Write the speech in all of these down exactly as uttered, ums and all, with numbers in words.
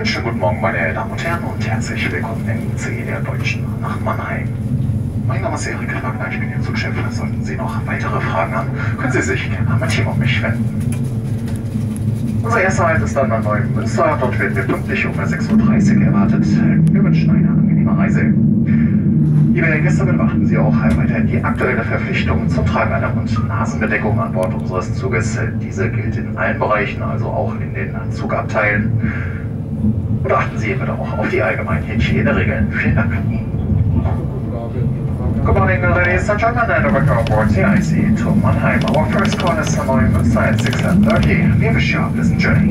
schönen guten Morgen, meine Damen und Herren, und herzlich willkommen im I C E der Deutschen nach Mannheim. Mein Name ist Erik Wagner, ich bin Ihr Zugchef. Sollten Sie noch weitere Fragen haben, können Sie sich gerne an mein Team und mich wenden. Unser erster Halt ist dann an Neumünster. Dort werden wir pünktlich um sechs Uhr dreißig erwartet. Wir wünschen eine angenehme Reise. Liebe Gäste, beachten Sie auch weiterhin die aktuelle Verpflichtung zum Tragen einer Mund-Nasen-Bedeckung an Bord unseres Zuges. Diese gilt in allen Bereichen, also auch in den Zugabteilen. Und achten Sie bitte auch auf die allgemeinen Hygieneregeln. Vielen Dank. Good morning, ladies and gentlemen, and welcome aboard the I C E to Mannheim. Our first call is on Neumünster at six thirty. We wish you a pleasant journey.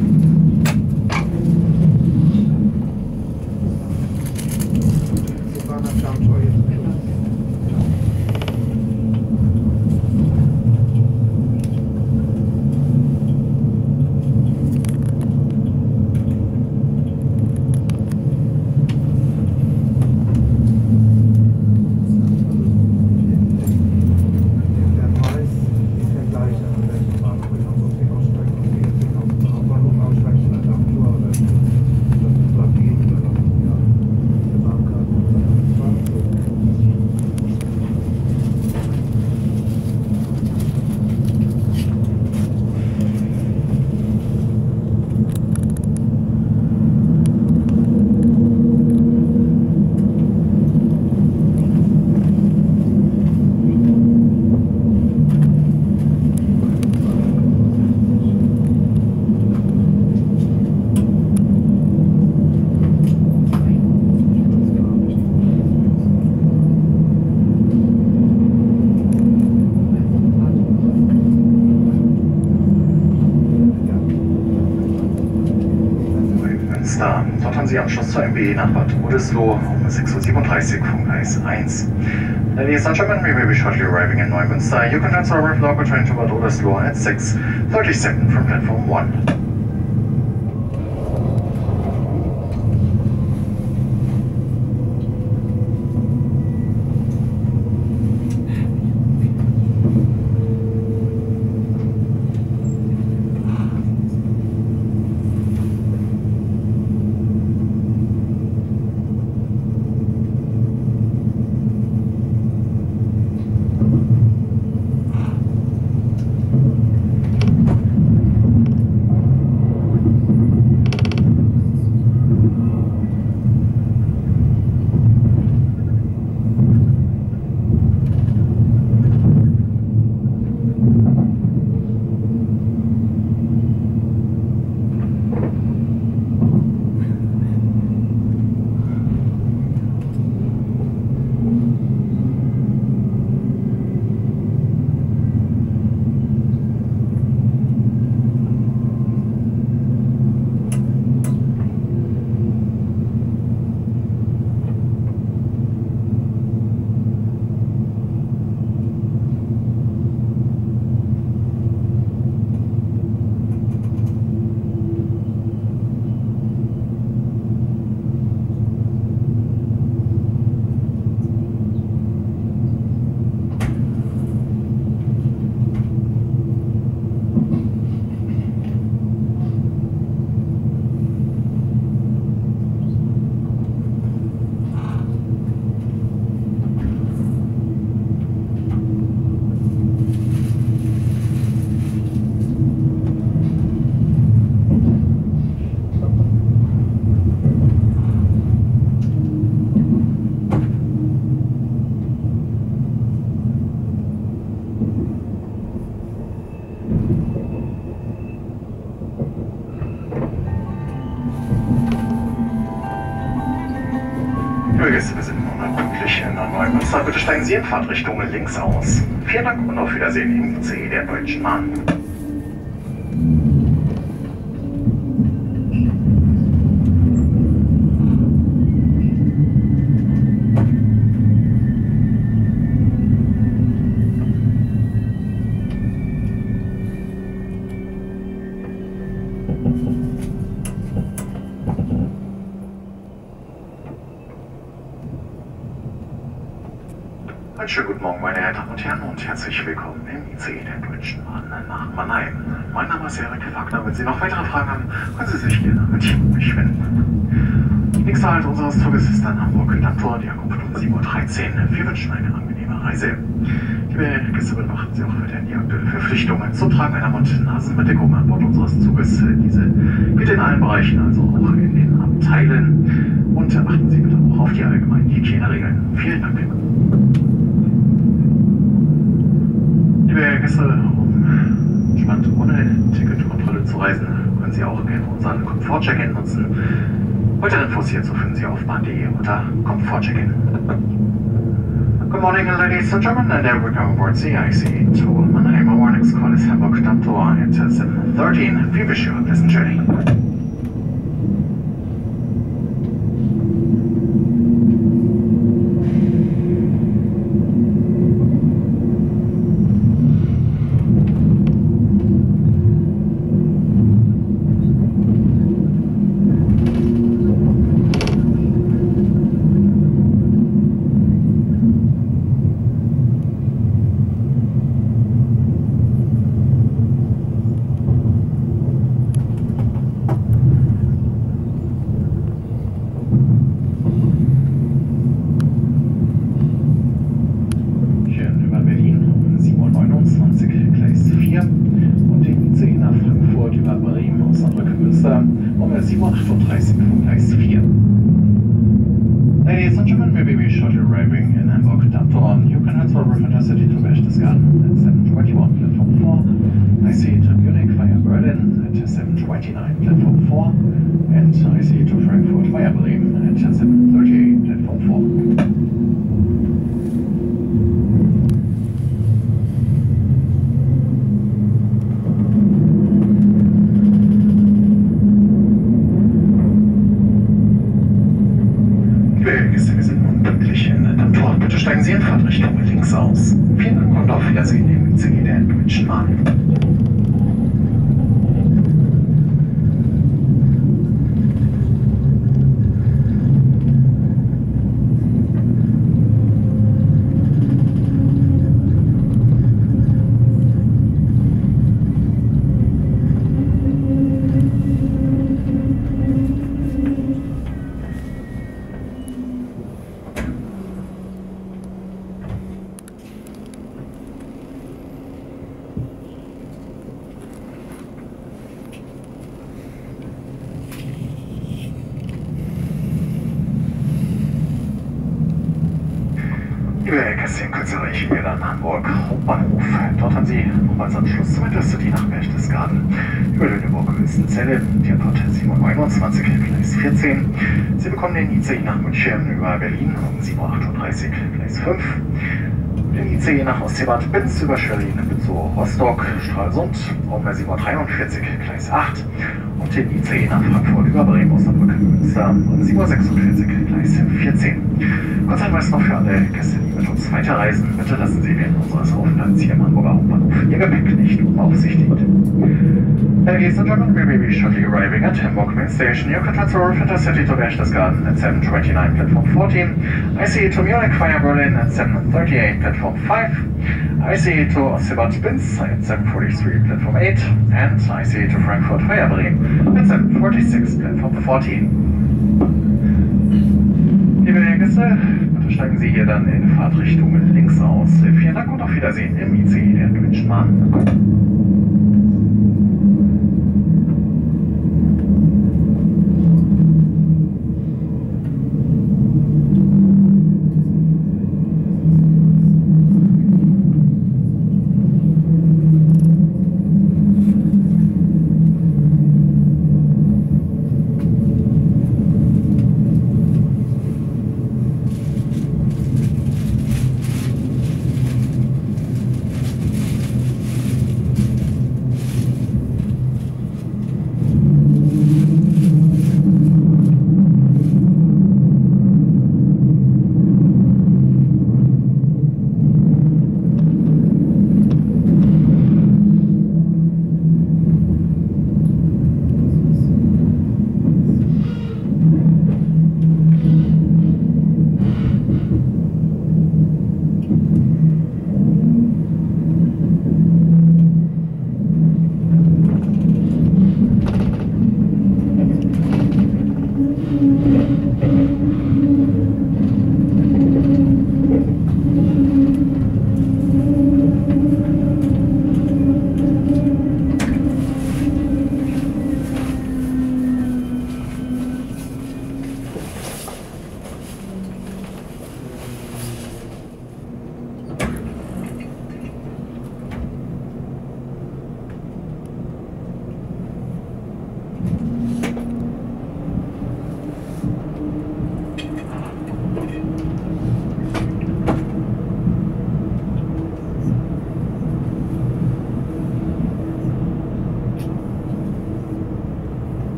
Dort haben Sie Anschluss zur M B E nach Bad Oldesloe um sechs Uhr siebenunddreißig vom Gleis eins. Ladies and gentlemen, we will be shortly arriving in Neumünster. You can transfer our local train to Bad Oldesloe at six thirty-seven from platform one. Liebe Gäste, wir sind nun pünktlich in Neumünster. Bitte steigen Sie in Fahrtrichtung links aus. Vielen Dank und auf Wiedersehen im I C E der Deutschen Bahn. Einen schönen guten Morgen, meine Damen und Herren, und herzlich willkommen im I C E der Deutschen Bahn nach Mannheim. Mein Name ist Erik Wagner. Wenn Sie noch weitere Fragen haben, können Sie sich gerne mit mich wenden. Nächster Halt unseres Zuges ist dann Hamburg-Dammtor, die Ankunft um sieben Uhr dreizehn. Wir wünschen eine angenehme Reise. Liebe Gäste, beachten Sie auch weiterhin die aktuelle Verpflichtung zum Tragen einer Mund-Nasen-Bedeckung an Bord unseres Zuges. Diese gilt in allen Bereichen, also auch in den Abteilen. Und achten Sie bitte auch auf die allgemeinen Hygieneregeln. Vielen Dank. Liebe Gäste, um entspannt ohne Ticketkontrolle zu reisen, können Sie auch gerne unseren Komfort-Check-In nutzen. Weitere Infos hierzu finden Sie auf bahn punkt de unter Komfort-Check-In. Good morning, ladies and gentlemen, and welcome aboard the I C E to Mannheim. Our next call is Hamburg Dammtor at seven thirteen. We wish you a pleasant journey. sieben Uhr achtunddreißig von Gleis vier. Ladies and gentlemen, we will be shortly arriving in Hamburg Dammtor. You can transfer from Intercity to Berchtesgaden at seven twenty-one, platform four. I C E to Munich via Berlin at seven twenty-nine, platform four. And I C E to Frankfurt via Bremen at seven thirty-eight, platform four. Wir sind nun pünktlich in Dammtor. Bitte steigen Sie in Fahrtrichtung links aus. Vielen Dank und auf Wiedersehen im I C E der Deutschen Bahn. Liebe Gäste, in Kürze erreichen wir dann Hamburg Hauptbahnhof. Dort haben Sie Anschluss zum Intercity nach Berchtesgaden über Lüneburg-Hülstenzelle, die Antwort sieben Uhr neunundzwanzig, Gleis vierzehn. Sie bekommen den I C E nach München über Berlin um sieben Uhr achtunddreißig, Gleis fünf. Den I C E nach Ostseebad Binz über Schwerin bis zu Rostock, Stralsund um sieben Uhr dreiundvierzig, Gleis acht. Und den I C E nach Frankfurt über Bremen, Osnabrück, Münster um sieben Uhr sechsundvierzig, Gleis vierzehn. Kurz Hinweis noch für alle Gäste, die mit uns weiterreisen. Bitte lassen Sie während unseres Aufenthalts hier im Hamburger Hauptbahnhof Ihr Gepäck nicht unbeaufsichtigt. Ladies and gentlemen, we will be shortly arriving at Hamburg Main Station. You can transfer from Intercity to Berchtesgaden at seven twenty-nine, platform fourteen. I C E to Munich via Berlin at seven thirty-eight, platform five. I C E to Ostseebad Binz at seven forty-three, platform eight. And I C E to Frankfurt via Bremen at seven forty-six, platform fourteen. Liebe Gäste, bitte steigen Sie hier dann in Fahrtrichtung links aus. Vielen Dank und auf Wiedersehen im I C E der Deutschen Bahn.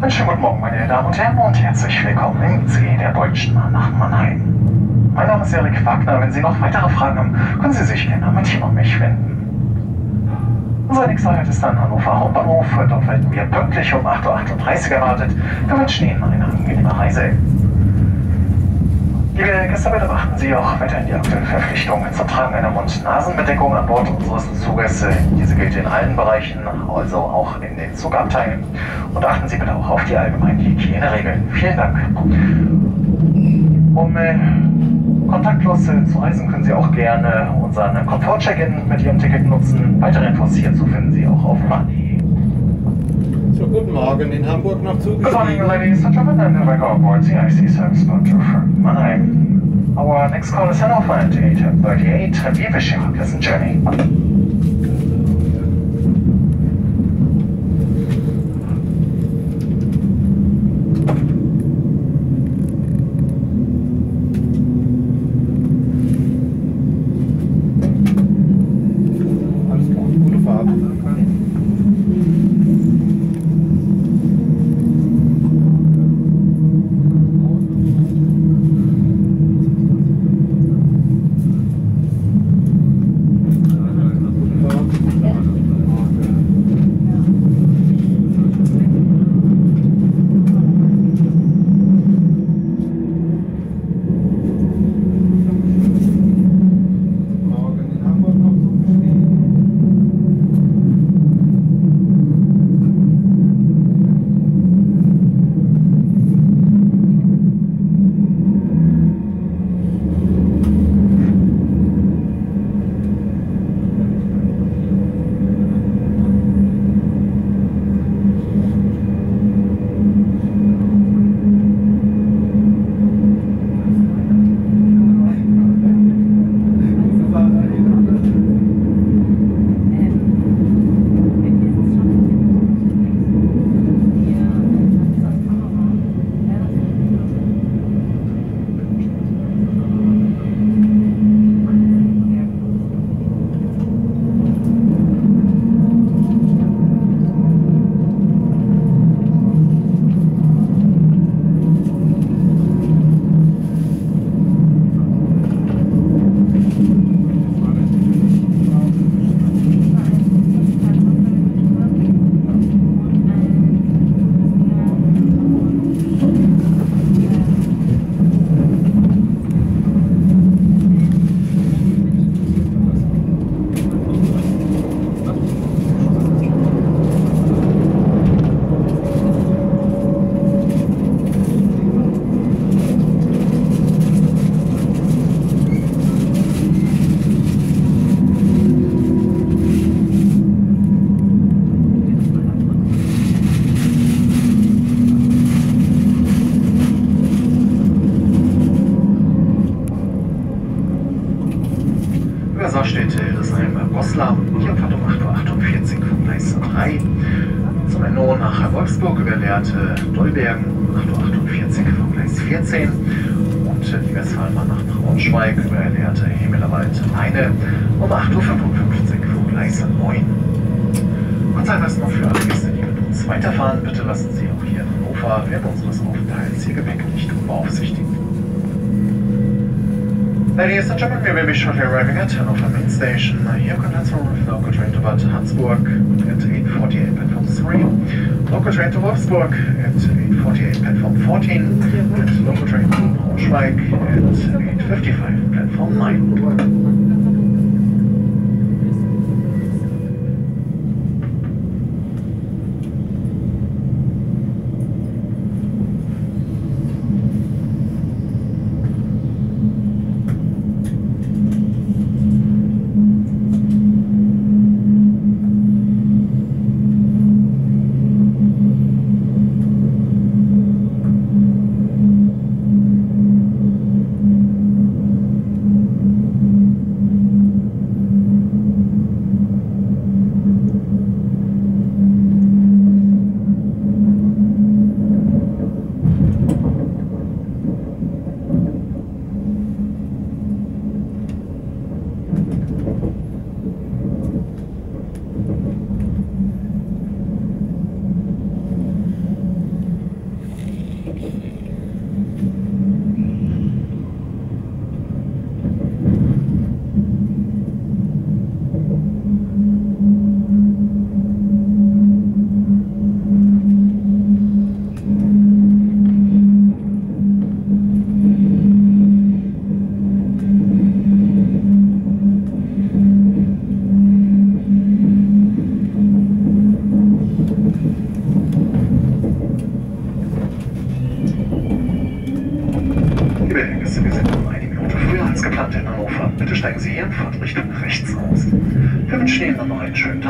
Einen schönen guten Morgen, meine Damen und Herren, und herzlich willkommen im I C E der Deutschen Bahn nach Mannheim. Mein Name ist Erik Wagner. Wenn Sie noch weitere Fragen haben, können Sie sich gerne an mein Team und mich wenden. Unser nächster Halt ist dann Hannover Hauptbahnhof. Dort werden wir pünktlich um acht Uhr achtunddreißig erwartet. Wir wünschen Ihnen eine angenehme Reise. Liebe Gäste, bitte beachten Sie auch weiterhin die aktuellen Verpflichtungen zum Tragen einer Mund-Nasen-Bedeckung an Bord unseres Zuges. Diese gilt in allen Bereichen, also auch in den Zugabteilen. Und achten Sie bitte auch auf die allgemeinen Hygieneregeln. Vielen Dank. Um äh, kontaktlos äh, zu reisen, können Sie auch gerne unseren Komfort-Check-In mit Ihrem Ticket nutzen. Weitere Infos hierzu finden Sie auch auf bahn punkt de. So, guten Morgen in Hamburg noch Good morning, zugeschrieben. ladies and gentlemen, and welcome aboard the I C Service Boat from Mannheim. Our next call is Hannover at eight thirty-eight. We wish you a pleasant journey. Alles klar, gute Fahrt. Morgen in Hamburg noch zugeschrieben. Übersau steht Hildesheim-Goslar, hier Fahrt um acht Uhr achtundvierzig vom Gleis drei. Zum Enno nach Wolfsburg über Lehrte Dolbergen um acht Uhr achtundvierzig vom Gleis vierzehn. Und die Westfalenbahn nach Braunschweig über Lehrte Hemelewald-Leine um acht Uhr fünfundfünfzig vom Gleis neun. Kurz Hinweis noch für alle Gäste, die mit uns weiterfahren. Bitte lassen Sie auch hier in Hannover während unseres Aufenthalts Ihr Gepäck nicht unbeaufsichtigt. Ladies and gentlemen, we will be shortly arriving at Hannover Main Station. Here contents for local train to Bad Harzburg at eight forty-eight platform three, local train to Wolfsburg at eight forty-eight platform fourteen, and local train to Braunschweig at eight fifty-five platform nine.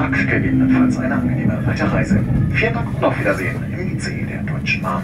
Tag, gegebenenfalls eine angenehme Weiterreise. Vielen Dank und auf Wiedersehen im I C E der Deutschen Bahn.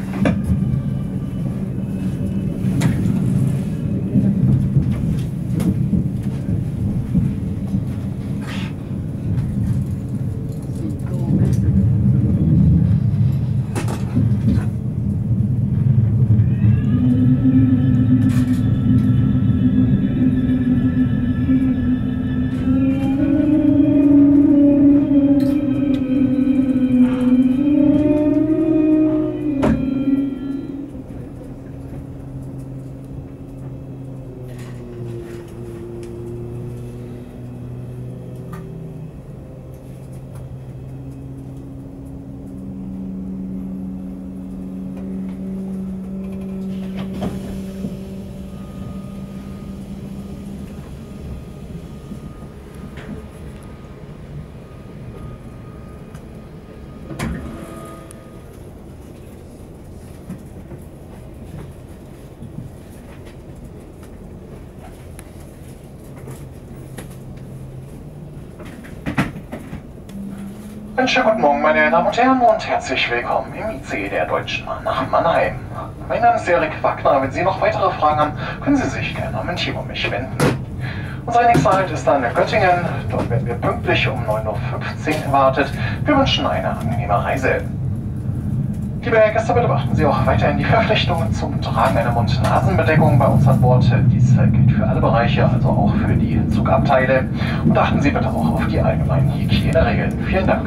Einen schönen guten Morgen, meine Damen und Herren, und herzlich willkommen im I C E der Deutschen Bahn nach Mannheim. Mein Name ist Erik Wagner. Wenn Sie noch weitere Fragen haben, können Sie sich gerne an mein Team um mich wenden. Unser nächster Halt ist dann in Göttingen. Dort werden wir pünktlich um neun Uhr fünfzehn erwartet. Wir wünschen eine angenehme Reise. Liebe Gäste, bitte beachten Sie auch weiterhin die Verpflichtungen zum Tragen einer Mund-Nasen-Bedeckung bei uns an Bord. Dies gilt für alle Bereiche, also auch für die Zugabteile. Und achten Sie bitte auch auf die allgemeinen Hygieneregeln. Vielen Dank.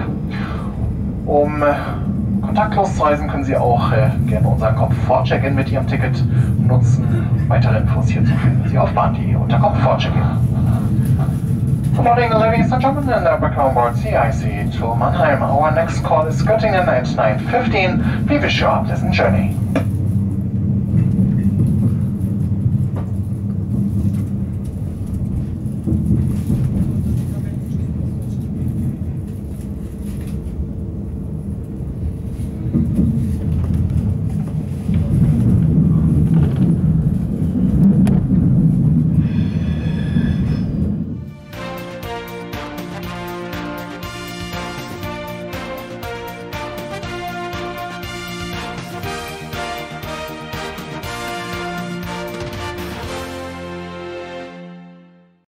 Um äh, kontaktlos zu reisen, können Sie auch äh, gerne unseren Komfort-Check-In mit Ihrem Ticket nutzen. Weitere Infos hierzu finden Sie auf bahn punkt de unter Komfort-Check-In. Good morning, ladies and gentlemen, and welcome on board C I C to Mannheim. Our next call is Göttingen at nine fifteen. We wish you a pleasant journey.